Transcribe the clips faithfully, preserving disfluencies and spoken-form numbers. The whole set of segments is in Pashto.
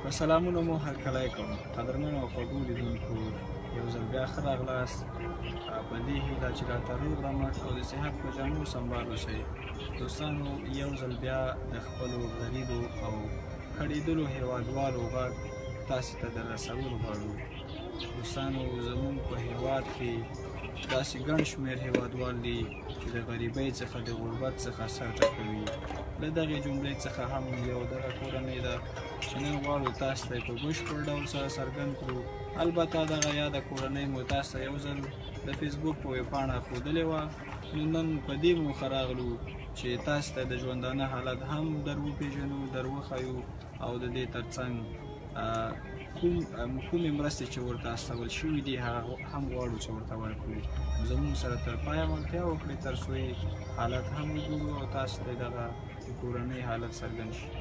په سلامونه مو هرکلی کوم قدرمنو او خوږو لیدونکو یو ځل بیا ښه راغلاست په دې هیله چې دا تر روغ رمټ او د صحت په جامو سنبال اوسئ دوستانو یو ځل بیا د خپلو غریبو او کړېدلو هیوادوالو غږ تاسې ته در رسولو غواړو دوستانو زموږ په هیواد کې داسې ګڼ شمېر هیوادوال دي چې د غریبۍ څخه د غربت څخه سر ټکوي له دغې جملې څخه هم یو دغه کورنۍ ده چې نن غواړو تاسو ته په بشپړ ډول سره څرګند کړو البته دغه یاده کورنۍ مو تاسو ته یو ځل د فیسبوک په ویبپاڼه ښودلې وه نو نن په دې موخه راغلو چې تاسو ته د ژوندانه حالت هم در وپېژنو در وښیو او د دې ترڅنګ کوم کومې مرستې چې ورته استول شوي دي هغه هم غواړو چې ورته ورکړو زموږ سره تر پایه ملتیا وکړئ تر څو یې حالت هم وګورو او تاسو ته دغه د کورنۍ حالت څرګند شي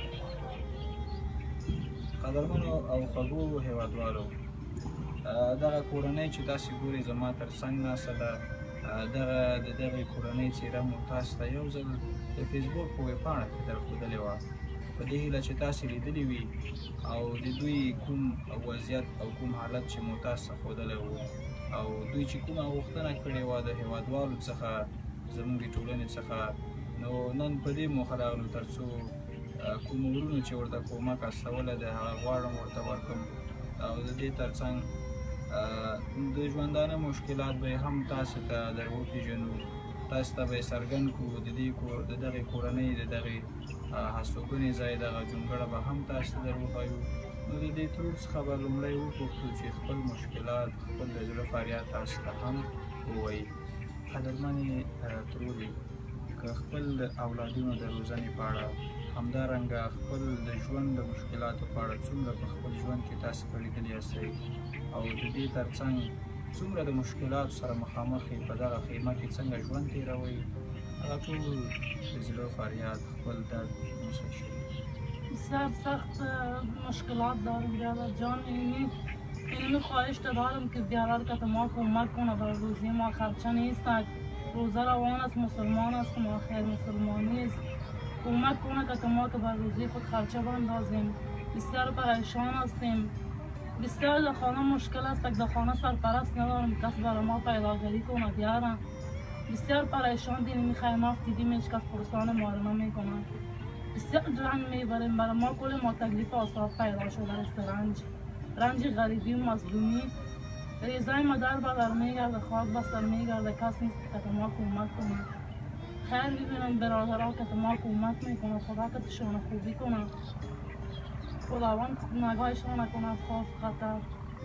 قدرمنو او خوږو هیوادوالو دغه کورنۍ چې تاسې ګورئ زما تر څنګ ناسته ده دغه د دغې کورنۍ څېره مو تاسو ته یو ځل د فیسبوک په ویبپاڼه کې درښودلې وه په دې هیله چې تاسې لیدلي وي او د دوی کوم وضعیت او کوم حالت چې مو تاسو ته ښودلی و او دوی چې کومه غوښتنه کړې وه د هیوادوالو څخه زموږ د ټولنې څخه نو نن په دې موخه راغلو تر څو کوم ورونو چې ورته کومک استولی دی هغه غواړم ورته ورکړم او د دې ترڅنګ د ژوندانه مشکلات به هم تاسو ته در وپېژنو تاسو ته به یې څرګند کړو د دې د دغې کورنۍ د دغې هستوګنې ځای دغه جونګړه به هم تاسو ته در وښیو نو د دې ترور څخه به لومړی وپوښتو چې خپل مشکلات خپل د زړه فریاد تاسو ته هم ووایي قدرمنې ترورې که خپل د اولادونو د روزنې په اړه همدارنګه خپل د ژوند د مشکلاتو په اړه څومره په خپل ژوند کې تاسې کړېدلي یاستئ او د دې ترڅنګ څومره د مشکلاتو سره مخامخ یې په دغه خیمه کې څنګه ژوند تېروئ هغه ټول د زړه فریاد خپل درد موسی شوي بسیار سخت مشکلات دارم برادر جان اینی اینی خواهش دارم که بیادر که ما کمک کنه برای روزی ما خرچه نیست روزه روان است مسلمان است ما خیر مسلمانی است کمک کنه که ما که بر روزی خود خرچه بندازیم بسیار پریشان هستیم بسیار در خانه مشکل است در خانه سرپرست ندارم کس برای ما پیداگری کنه بیارم بسیار پریشان دیم میخوایم افت دیدیم هیچ کس پرسان ما رو نمیکنه بسیار رنج میبریم برای ما کل ما تکلیف آساب پیدا شده است رنج رنج غریبی و مظلومی ریزای مادر بدر میگرده خاک بستر میگرده کس نیست که ما کمک کنه خیر ببینم برادرها که ما کمک میکنه خدا که تشانه خوبی کنه خداوند نگاهشان نکنه از خوف خطر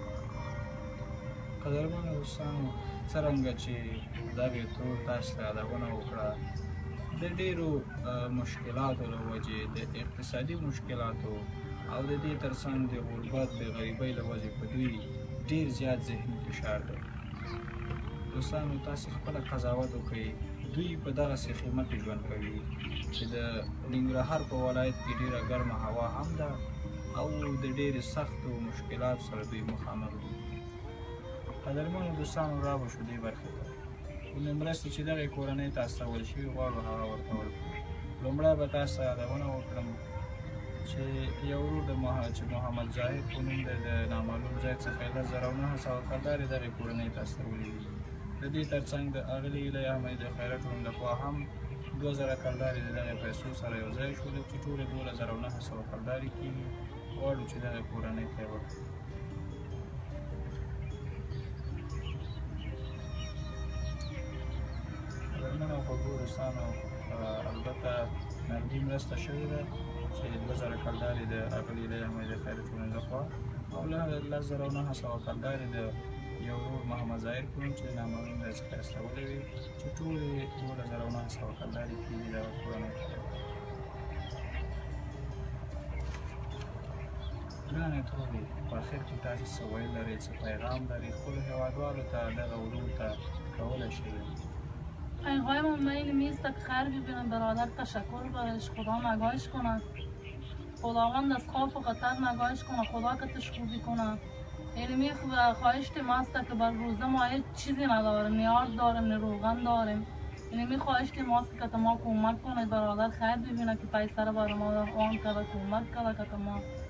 قدرمنو دوستانو څرنګه چې دغې ترور تاسو ته یادونه وکړه د ډېرو مشکلاتو له وجې د اقتصادي مشکلاتو او د دې ترڅنګ د غربت د غریبۍ له وجې په دوی ډېر زیات ذهني فشار دی دوستانو تاسې خپله قضاوت وکړئ دوی په دغسې خیمه کې ژوند کوي چې د ننګرهار په ولایت کې ډېره ګرمه هوا هم ده او د ډېرې سختو مشکلاتو سره دوی مخامخ دي قدرمنو دوستانو را به شو دې برخې ته کومې مرستې چې دغې کورنۍ ته استول شوي غواړو هغه ورته ورکړو لومړی به تاسو ته یادونه وکړم چې یو ورور د چې محمد ظاهر په نوم دی د نامعلوم ځای څخه لس زره او نهه سوه کلدارې دغې کورنۍ ته استولي دي د دې ترڅنګ د اغلې ایلۍ احمدي د خیرات ټولنې لخوا هم دوه زره کلدارې د دغې پیسو سره یو ځای شولې چې ټولې دولس زره او نهه سوه کلدارې کېږي غواړو چې دغې کورنۍ ته یې ورکړو قدرمنو او خوږو دوستانو البته نغدي مرسته شوې ده چې دوه زره کلدارې د اغلې ایلۍ احمدي د خیرات ټولنې لخوا او لس زره او نهه سوه کلدارې د یو ورور محمد ظاهر په نوم چې د نامعلوم ځای څخه استولی وي چې ټولې دولس زره او نهه سوه کلدارې کېږي دغه کورنۍ ته ګرانې ترورې په اخر کې تاسې څه ویل لرئ څه پیغام لرئ خپلو هېوادوالو ته دغه ورور ته کولی شئ پیغام من این نیست که خیر ببینم برادر تشکر برش خدا نگاهش کنه خداوند از خوف و خطر نگاهش کنه خدا که تش خوبی کنه علمی خواهش ماست که بر روزه ما هیچ چیزی نداریم نیاز داریم نه روغن داریم علمی خواهش ماست که ما کمک کنه برادر خیر ببینه که پیسر بر ما آن کرده کمک کرده که ما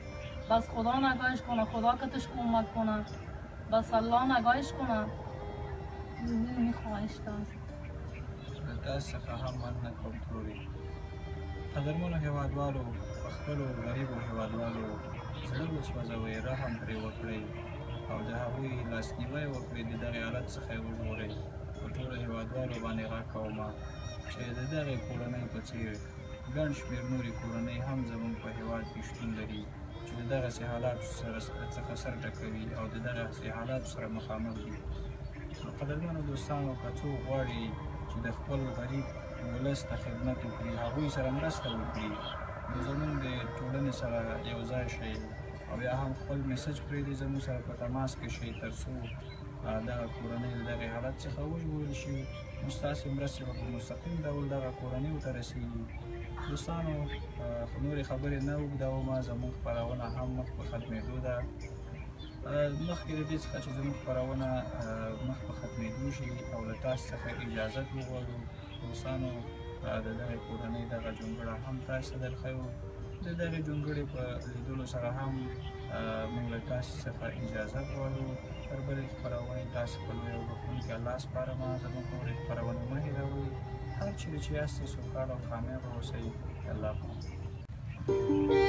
بس خدا نگاهش کنه، خدا کتش کمک کنه، بس الله نگاهش کنه. این خواهش دست تاسو څخه هم مننه کوم تورې قدرمنو هېوادوالو په خپلو غریبو هېوادوالو زړه وسوځوئ، رحم پرې وکړئ او د هغوی لاسنیوی وکړئ، د دغې حالت څخه یې وژغورئ. په ټولو هېوادوالو باندې غږ کومه چې د دغې کورنۍ په څېر ګڼ شمېر نورې کورنۍ هم زموږ په هېواد کې شتون لري چې د دغسې حالاتو سره څخه سر ټکوي او د دغسې حالاتو سره مخامخ دي. نو قدرمنو دوستانو، که څوک غواړي چې د خپل غریب ولس ته خدمت وکړي، هغوی سره مرسته وکړي، نو زموږ د ټولنې سره یو ځای شئ او یا هم خپل میسج پرېږدئ، زموږ سره په تماس کې شئ تر څو دغه کورنۍ د دغې حالت څخه وژغورل شي. نو ستاسې مرستې به په مستقیم ډول دغه کورنیو ته رسیږي. دوستانو، نورې خبرې نه اوږدومه، زموږ خپرونه هم مخ په ختمېدو ده. مخکې د دې څخه چې زموږ خپرونه مخ په ختمېدو شي او له تاسو څخه اجازت وغواړو، دوستانو د دغې کورنۍ دغه جونګړه هم تاسو ته درښیو. د دغې جونګړې په لیدلو سره هم موږ له تاسو څخه اجازت غواړو. تر بلې خپرونې تاسو په لوی او بښونکي الله سپارمه. زموږ نورې خپرونې مه هېروئ. هر چیرې چې یاستئ سوکاله او کامیابه اوسئ. الله پاک.